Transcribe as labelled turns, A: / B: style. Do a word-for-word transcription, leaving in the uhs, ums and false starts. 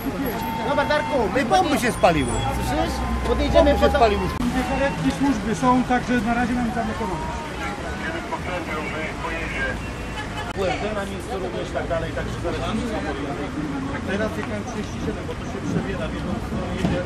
A: Dobra, Darku,
B: My bomby się spaliły.
A: słyszysz? Podjedziemy
B: Bomby się
A: po...
B: spaliły.
C: Karetki służby są, także na razie nam zamekować.
D: Na miejscu również tak dalej, także zaraz teraz jak mam trzydzieści siedem, bo to się przebiera w jedną stronę, jedzie